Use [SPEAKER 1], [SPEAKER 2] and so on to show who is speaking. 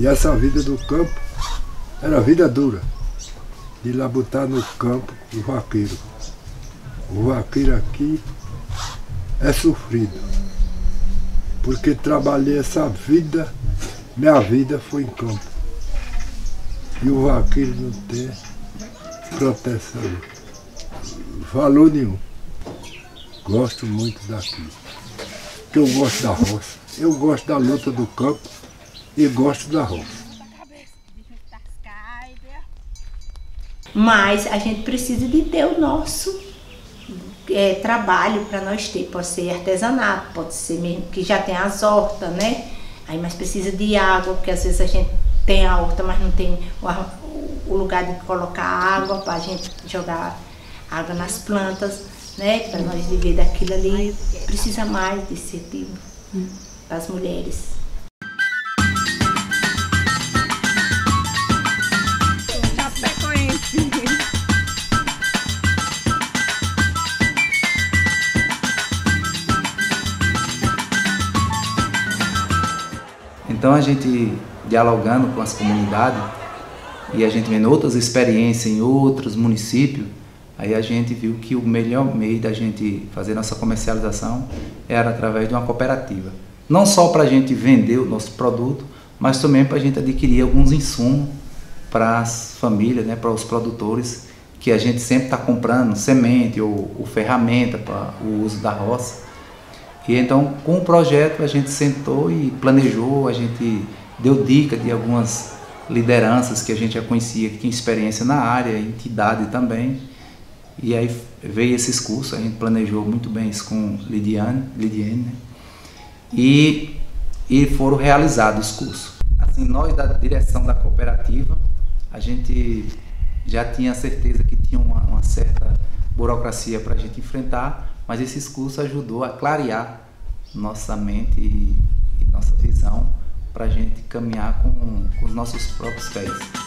[SPEAKER 1] E essa vida do campo era vida dura. De lá botar no campo o vaqueiro. O vaqueiro aqui é sofrido. Porque trabalhei essa vida, minha vida foi em campo. E o vaqueiro não tem proteção, valor nenhum. Gosto muito daqui. Porque eu gosto da roça. Eu gosto da luta do campo e gosto da roça.
[SPEAKER 2] Mas a gente precisa de ter o nosso trabalho para nós ter. Pode ser artesanato, pode ser mesmo que já tem as hortas, né? Aí, mas precisa de água, porque às vezes a gente tem a horta, mas não tem o lugar de colocar água para a gente jogar água nas plantas, né? Para nós viver daquilo ali. Precisa mais desse tipo para as mulheres.
[SPEAKER 3] Então a gente dialogando com as comunidades e a gente vendo outras experiências em outros municípios, aí a gente viu que o melhor meio da gente fazer nossa comercialização era através de uma cooperativa. Não só para a gente vender o nosso produto, mas também para a gente adquirir alguns insumos para as famílias, né, para os produtores, que a gente sempre está comprando semente ou ferramenta para o uso da roça. E então, com o projeto, a gente sentou e planejou, a gente deu dica de algumas lideranças que a gente já conhecia, que tinha experiência na área, entidade também. E aí veio esses cursos, a gente planejou muito bem isso com Lidiane, né? E foram realizados os cursos. Assim, nós da direção da cooperativa, a gente já tinha certeza que tinha uma certa burocracia para a gente enfrentar, mas esses cursos ajudou a clarear nossa mente e nossa visão para a gente caminhar com os nossos próprios pés.